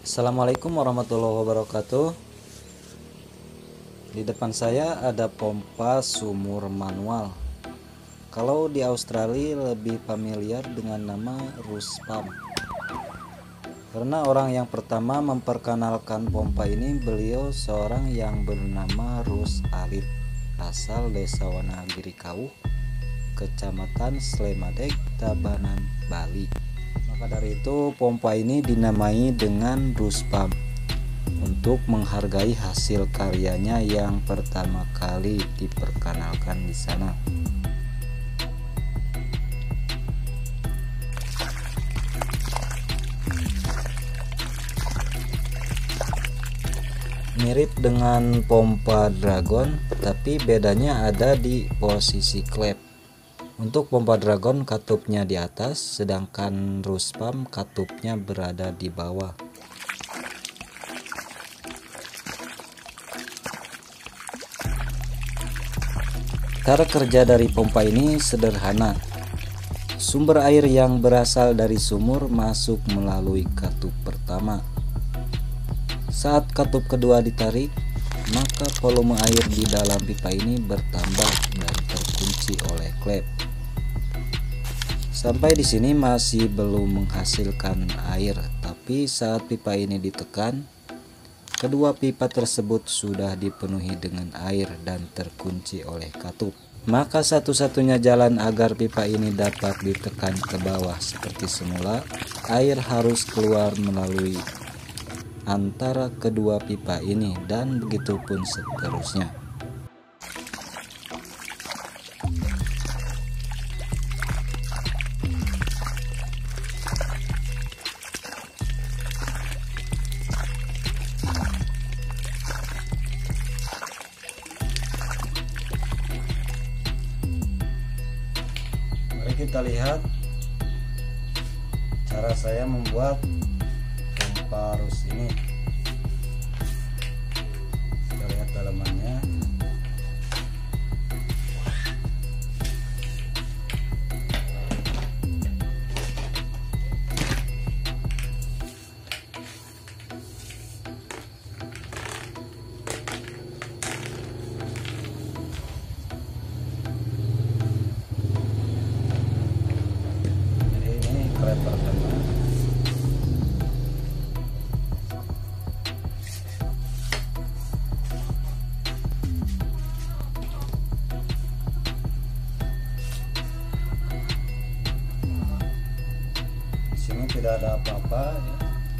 Assalamualaikum warahmatullahi wabarakatuh. Di depan saya ada pompa sumur manual. Kalau di Australia lebih familiar dengan nama Rush Pump. Karena orang yang pertama memperkenalkan pompa ini beliau seorang yang bernama Rush Alit, asal Desa Wanagiri Kawuh, Kecamatan Slemadeg, Tabanan, Bali. Maka dari itu pompa ini dinamai dengan Rush Pump untuk menghargai hasil karyanya yang pertama kali diperkenalkan di sana. Mirip dengan pompa Dragon, tapi bedanya ada di posisi klep. Untuk pompa Dragon katupnya di atas, sedangkan Rush Pump katupnya berada di bawah. Cara kerja dari pompa ini sederhana. Sumber air yang berasal dari sumur masuk melalui katup pertama. Saat katup kedua ditarik, maka volume air di dalam pipa ini bertambah dan terkunci oleh klep. Sampai di sini masih belum menghasilkan air, tapi saat pipa ini ditekan, kedua pipa tersebut sudah dipenuhi dengan air dan terkunci oleh katup. Maka satu-satunya jalan agar pipa ini dapat ditekan ke bawah seperti semula, air harus keluar melalui antara kedua pipa ini, dan begitu pun seterusnya. Mari kita lihat cara saya membuat pompa Rush ini. Kita lihat dalamannya. Jadi ini klep pertama. Sini tidak ada apa-apa ya.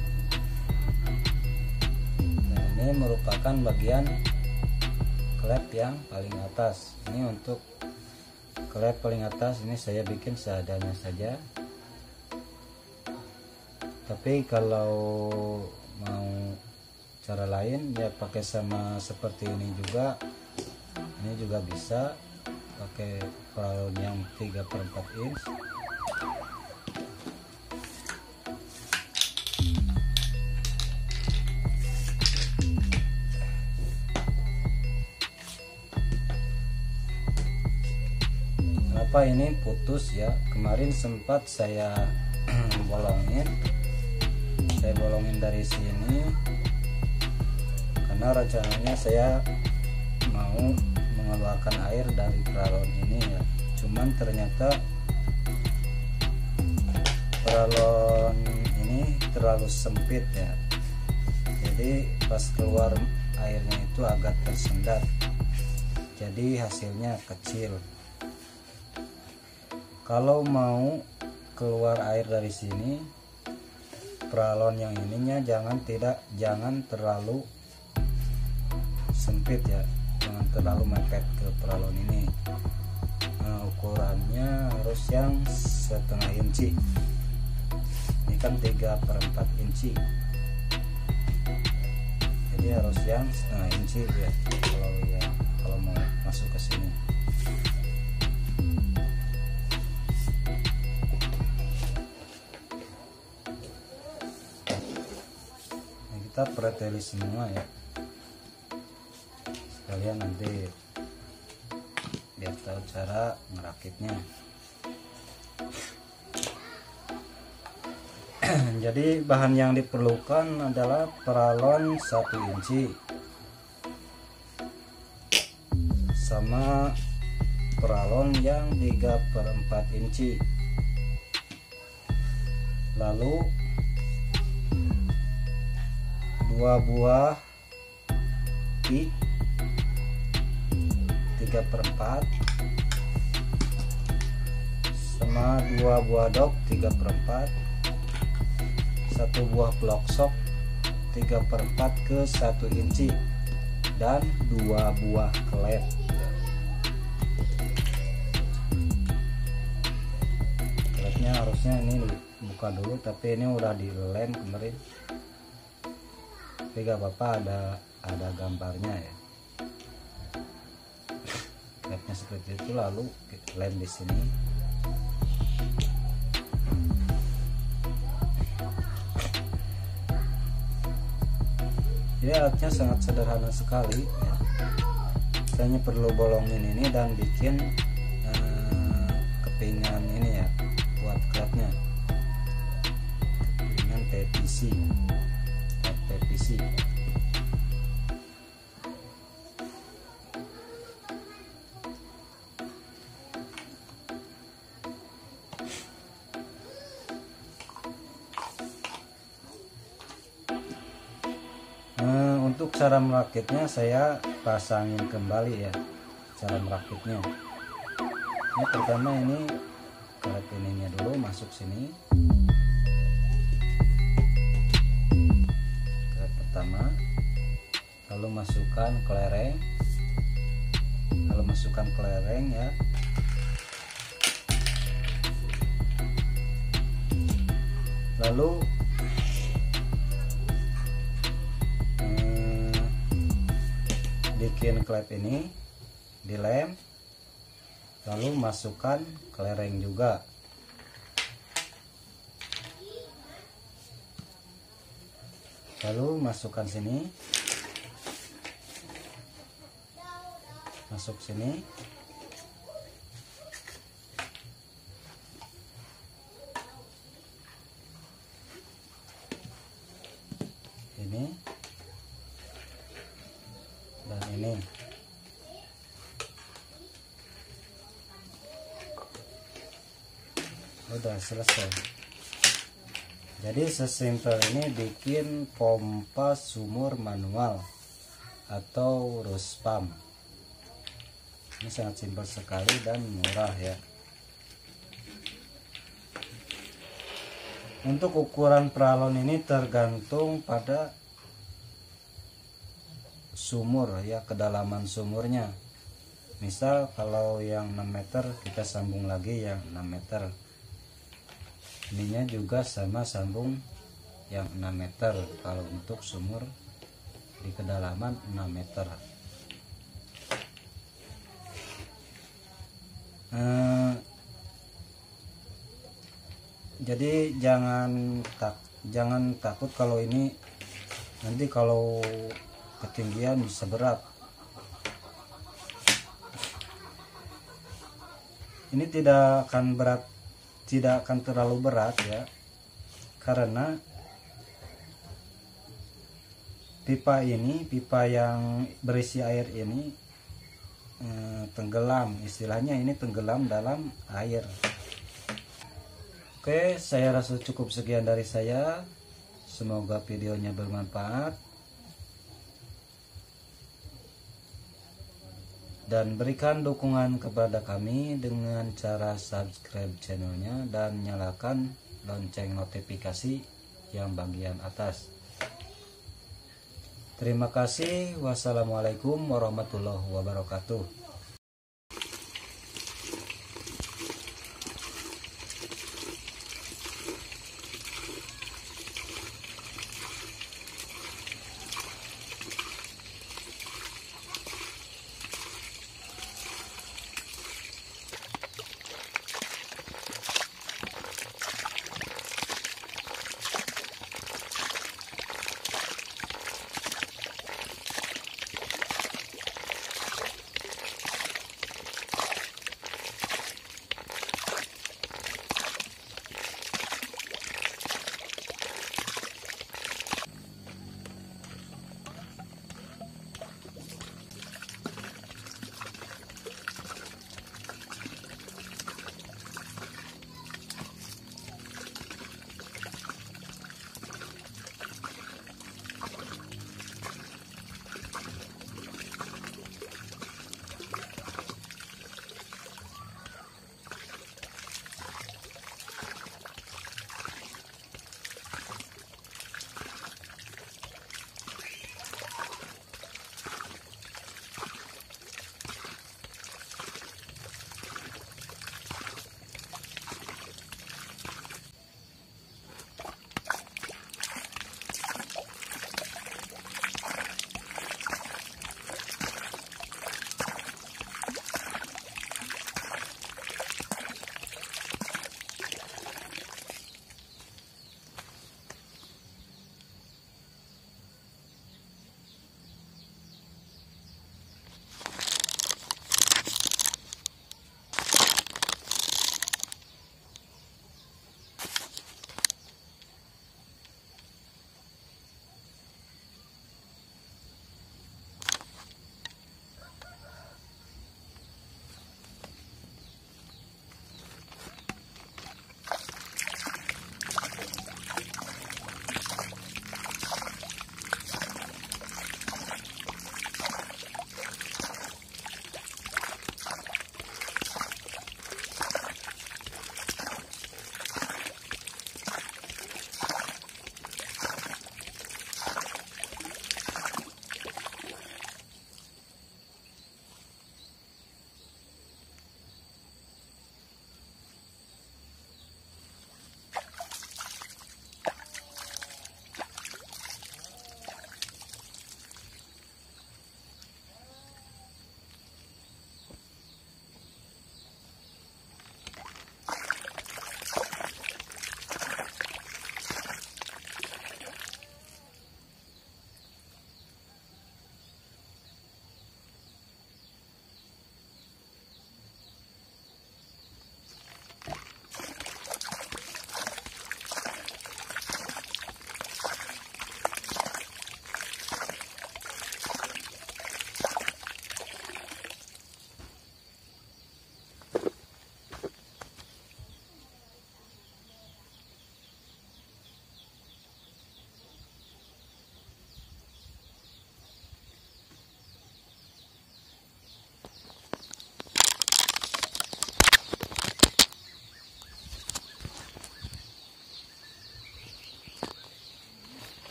Nah, ini merupakan bagian klep yang paling atas. Ini untuk klep paling atas, ini saya bikin seadanya saja. Tapi kalau mau cara lain ya pakai sama seperti ini juga. Ini juga bisa pakai paralon yang 3/4 inch. Kenapa ini putus ya? Kemarin sempat saya bolongin. Saya bolongin dari sini karena rencananya saya mau mengeluarkan air dari paralon ini ya. Cuman ternyata paralon ini terlalu sempit ya. Jadi pas keluar airnya itu agak tersendat. Jadi hasilnya kecil. Kalau mau keluar air dari sini, paralon yang ininya jangan terlalu sempit ya, jangan terlalu mepet ke paralon ini. Nah, ukurannya harus yang 1/2 inci. Ini kan 3/4 inci, jadi harus yang 1/2 inci ya kalau mau masuk ke sini. Kita preteli semua ya, sekalian nanti biar tahu cara merakitnya. Jadi bahan yang diperlukan adalah peralon 1 inci sama peralon yang 3/4 inci, lalu 2 buah pick 3/4 sama 2 buah dok 3/4, 1 buah blok sok 3/4 ke 1 inci, dan 2 buah klep. Klepnya harusnya ini buka dulu, tapi ini udah dilem kemarin, tapi gak apa-apa, ada gambarnya ya. Klepnya seperti itu, lalu kita lem di sini. Jadi alatnya sangat sederhana sekali ya. Kita hanya perlu bolongin ini dan bikin kepingan ini ya buat klepnya, kepingan PVC. Untuk cara merakitnya saya pasangin kembali ya, cara merakitnya. Ini pertama ini klep ininya dulu masuk sini. Klep pertama, lalu masukkan kelereng, ya. Lalu bikin klep ini dilem, lalu masukkan kelereng juga. Lalu masukkan sini, masuk sini. Ini dan ini. Udah selesai. Jadi sesimpel ini bikin pompa sumur manual atau rus pump. Ini sangat simpel sekali dan murah ya. Untuk ukuran peralon ini tergantung pada sumur ya, kedalaman sumurnya. Misal kalau yang 6 meter kita sambung lagi yang 6 meter. Ininya juga sama, sambung yang 6 meter kalau untuk sumur di kedalaman 6 meter. Jadi jangan takut kalau ini nanti kalau ketinggian bisa berat. Ini tidak akan terlalu berat ya, karena pipa yang berisi air ini tenggelam, istilahnya ini tenggelam dalam air. Oke, saya rasa cukup sekian dari saya. Semoga videonya bermanfaat dan berikan dukungan kepada kami dengan cara subscribe channelnya dan nyalakan lonceng notifikasi yang bagian atas. Terima kasih. Wassalamualaikum warahmatullahi wabarakatuh.